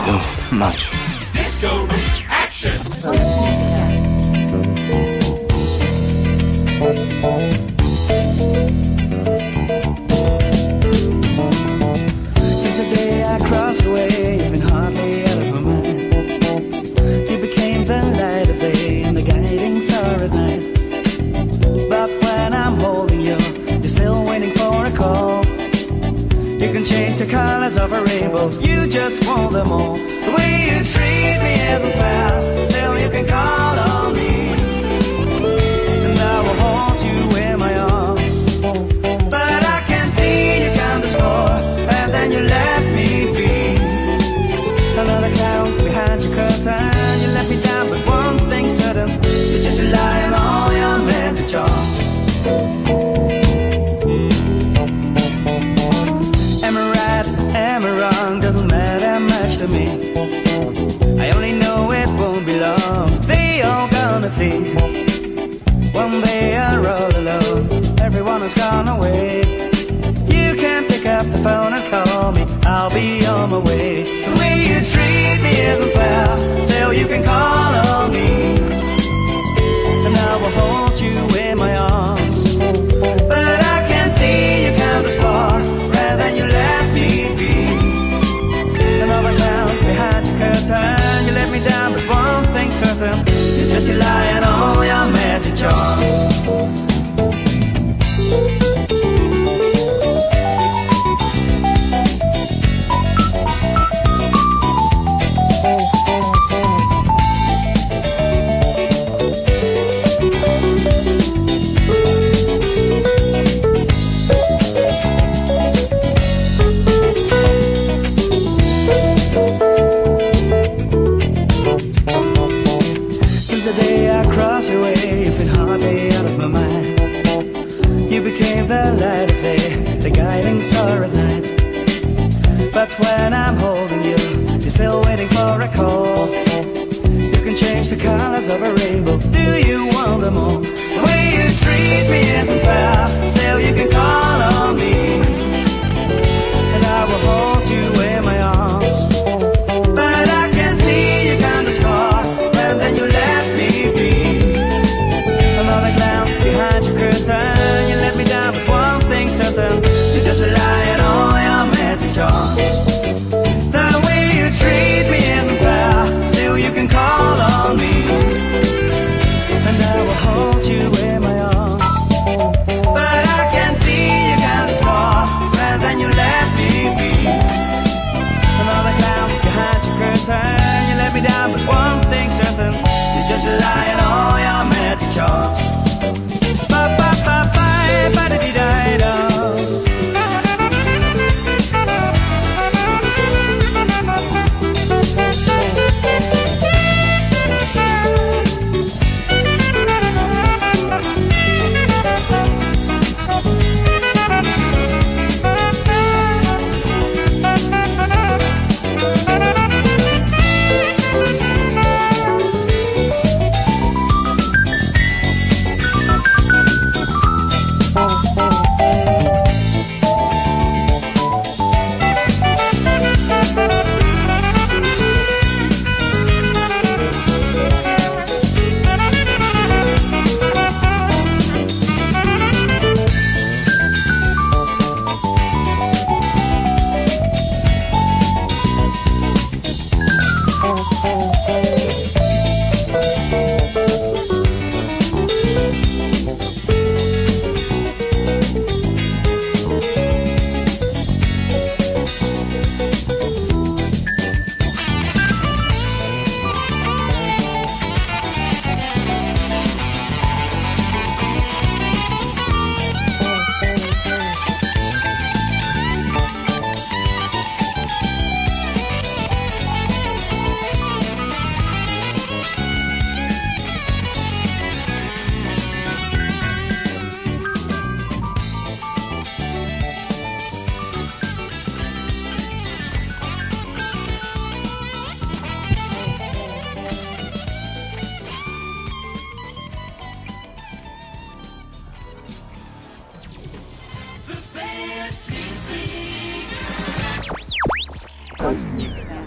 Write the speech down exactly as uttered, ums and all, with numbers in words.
too much. Disco action! Since the day I crossed your way, you've been hardly out of my mind. You became the light of day and the guiding star at night. But when I'm holding you, you're still waiting for a call. You can change the colors of a rainbow, you just want them all. The way you treat me isn't fair, still you can call on me, and I will hold you in my arms. But I can see you come to score, and then you let me be. Another clown behind your curtain, you let me down, but one thing's certain, you're just relying on your magic charms. Am I right, am I wrong, doesn't matter much to me. I only know it won't be long, they all gonna flee. One day you're all alone, everyone has gone away. You can pick up the phone and call me, I'll be on my way. The way you treat me isn't fair, still you can call on me, and I will hold you in my arms. But I can see you come to score, and then you let me be. Another clown behind your curtain, you let me down, but one thing's certain, you're just relying on your magic charms. Since the day I crossed your way, you've been hardly out of my mind. You became the light of day, the guiding star at night. But when I'm holding you, you're still waiting for a call. You can change the colors of a rainbow, do you want them all? The way you treat me isn't fair, still you can call on me, and I will hold you in my arms. But I can see you come to score, and then you let me be. Another clown behind your curtain, you let me down, but one thing's certain, you're just relying on your magic charms. The way you treat me isn't fair, still you can call on me, and I will hold you in my arms. But I can see you come to score, and then you let me be. Another clown behind your curtain, you let me down, but one thing's certain, you're just relying on your magic charms. Ba ba ba ba ba da dee da da. PosMusicA.